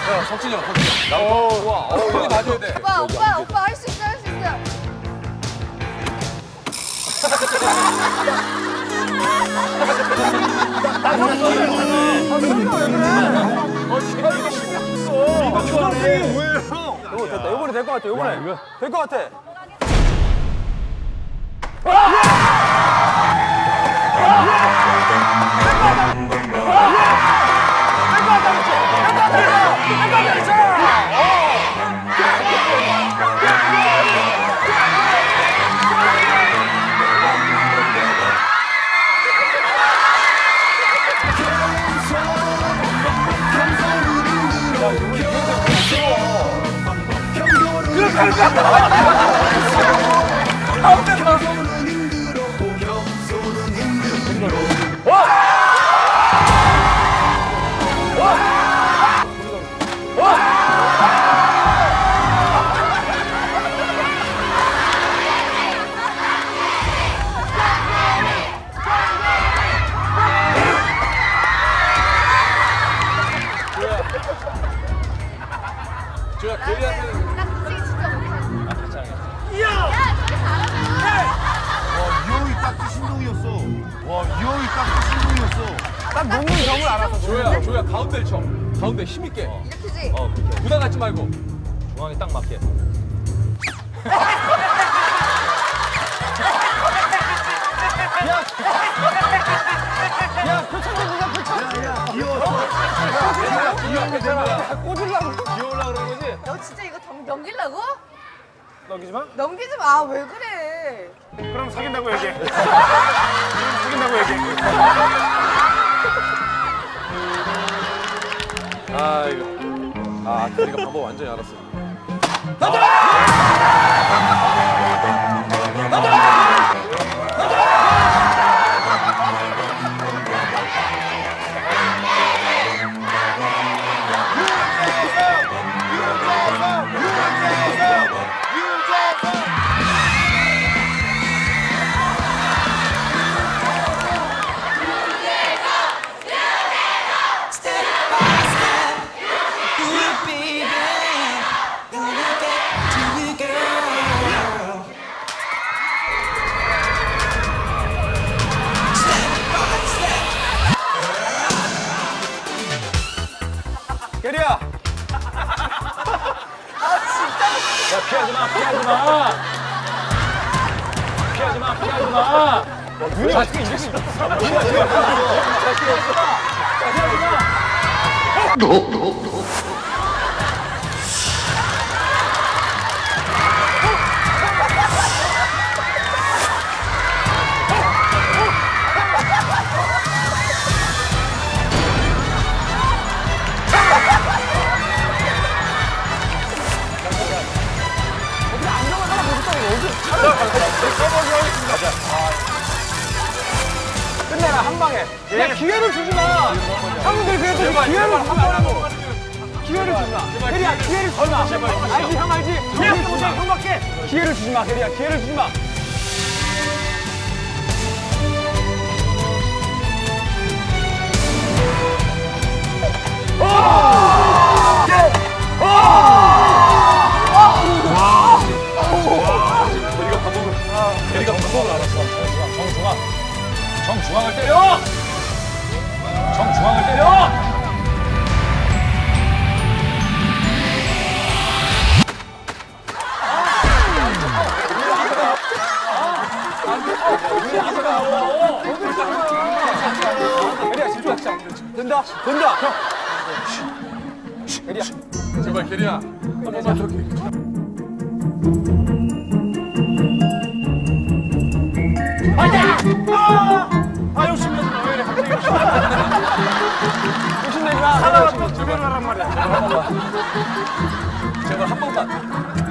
야, 석진이 형, 석진이 형. 좋아. 형이 맞아야 돼. 오빠 할 수 있어, 할 수 있어. 이거 됐다. 이번에 될 것 같아. 이번에 될 것 같아. 조야, 게리한테는. 나 솔직히 진짜 못해. 괜찮아. 유형이 딱 신동이었어. 와, 유형이 딱 신동이었어. 딱 놓는 점을 알아서. 조야, 가운데를 쳐. 가운데 힘있게. 이렇게지? 그렇게. 부담 갖지 말고. 중앙에 딱 맞게. 야, 표창이야, 표창. 야, 귀여웠어. 괜찮아. 꽂으려고. 귀여우려고 그러는 거지? 너 진짜 이거 넘기려고? 넘기지 마. 넘기지 마. 왜 그래? 그럼 사귄다고 얘기해. 사귄다고 얘기해. 아, 이거. 아, 네가 방법 완전히 알았어. 게리야! 아, 진짜. 야, 피하지 마, 피하지 마! 피하지 마, 피하지 마! 눈이 어떻게 이렇게 있어? 눈이 어떻게 있어? 자식이 없어! 피하지 마! 끝내라, 한 방에. 야, 기회를 주지 마! 형들 그래도 기회를 주지 말라고! 기회를 주지 마! 혜리야, 기회를 주지 마! 알지, 형 알지? 기회를 주지 마! 형밖에! 기회를 주지 마, 혜리야, 기회를 주지 마! 대리가 방법을 알았어. 정중앙을 때려! 정중앙을 때려! 대리야, 집중하자. 된다, 된다. 대리야. 제발, 대리야. 한 번만 저렇게. 욕심내지 마. 왜 이래, 갑자기 욕심내지 마. 하나만 더 주변을 하란 말이야. 제발 한 번만.